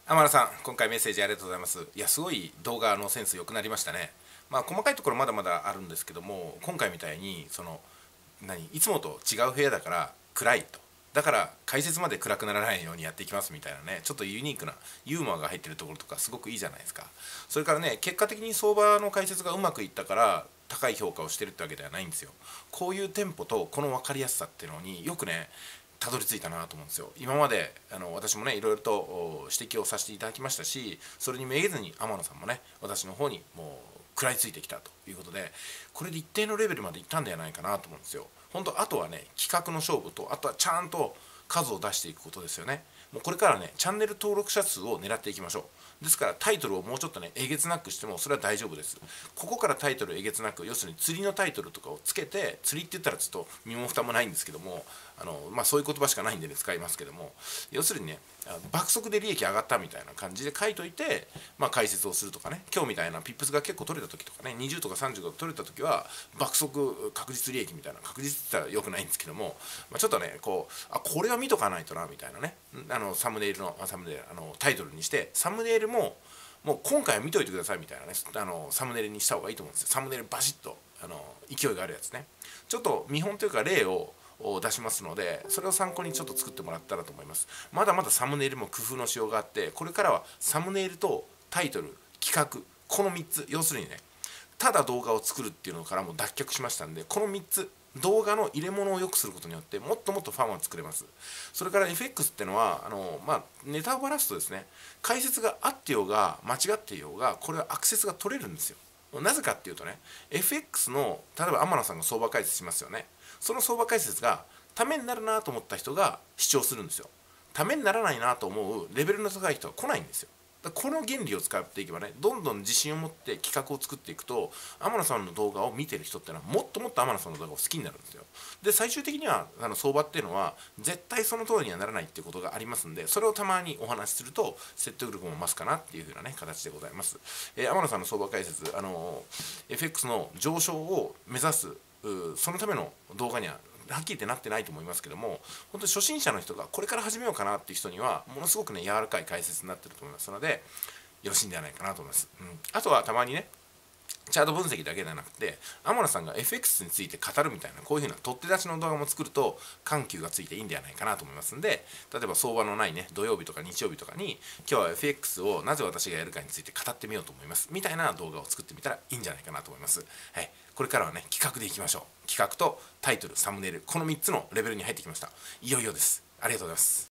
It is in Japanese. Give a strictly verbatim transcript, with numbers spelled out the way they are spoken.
天野さん、今回メッセージありがとうございます。いや、すごい動画のセンス良くなりましたね。まあ、細かいところまだまだあるんですけども、今回みたいに、その、何、いつもと違う部屋だから暗いと。だから解説まで暗くならないようにやっていきますみたいなね、ちょっとユニークなユーモアが入ってるところとかすごくいいじゃないですか。それからね、結果的に相場の解説がうまくいったから高い評価をしてるってわけではないんですよ。こういうテンポとこの分かりやすさっていうのによくね、たどり着いたなと思うんですよ。今まであの私もねいろいろと指摘をさせていただきましたし、それにめげずに天野さんもね私の方にもう食らいついてきたということで、これで一定のレベルまでいったんじゃないかなと思うんですよ。本当あとはね企画の勝負と、あとはちゃんと数を出していくことですよね。もうこれからねチャンネル登録者数を狙っていきましょう。ですからタイトルをもうちょっとねえげつなくしてもそれは大丈夫です。ここからタイトルえげつなく、要するに釣りのタイトルとかをつけて、釣りって言ったらちょっと身も蓋もないんですけども、あのまあ、そういう言葉しかないんでね使いますけども、要するにね爆速で利益上がったみたいな感じで書いといて、まあ、解説をするとかね、今日みたいなピップスが結構取れた時とかね、にじゅうとかさんじゅうとか取れた時は爆速確実利益みたいな、確実って言ったらよくないんですけども、まあ、ちょっとねこうあこれは見とかないとなみたいなね、あのサムネイルのサムネイルあのタイトルにして、サムネイルももう今回は見といてくださいみたいなね、あのサムネイルにした方がいいと思うんですよ。サムネイルバシッとあの勢いがあるやつね。ちょっと見本というか例を出しますので、それを参考にちょっと作ってもらったらと思います。まだまだサムネイルも工夫のしようがあって、これからはサムネイルとタイトル、企画、このみっつ、要するにねただ動画を作るっていうのからも脱却しましたんで、このみっつ動画の入れ物を良くすることによってもっともっとファンは作れます。それから エフエックス っていうのはあの、まあ、ネタをばらすとですね、解説が合ってようが間違っていようがこれはアクセスが取れるんですよ。なぜかっていうとね、 エフエックス の例えば天野さんが相場解説しますよね。その相場解説がためになるなと思った人が視聴するんですよ。ためにならないなと思うレベルの高い人は来ないんですよ。この原理を使っていけばね、どんどん自信を持って企画を作っていくと、天野さんの動画を見てる人ってのはもっともっと天野さんの動画を好きになるんですよ。で最終的にはあの相場っていうのは絶対その通りにはならないっていうことがありますんで、それをたまにお話しすると説得力も増すかなっていう風なね形でございます。えー、天野さんの相場解説、あのー、エフエックス の上昇を目指すそのための動画にははっきりってなってないと思いますけども、本当に初心者の人がこれから始めようかなっていう人にはものすごくね柔らかい解説になってると思いますので、よろしいんではないかなと思います。うん、あとはたまにねチャート分析だけではなくて、天野さんが エフエックス について語るみたいな、こういうふうな取って出しの動画も作ると緩急がついていいんではないかなと思いますんで、例えば相場のないね土曜日とか日曜日とかに今日は エフエックス をなぜ私がやるかについて語ってみようと思いますみたいな動画を作ってみたらいいんじゃないかなと思います。はい、これからはね企画でいきましょう。企画とタイトル、サムネイル、このみっつのレベルに入ってきました。いよいよです。ありがとうございます。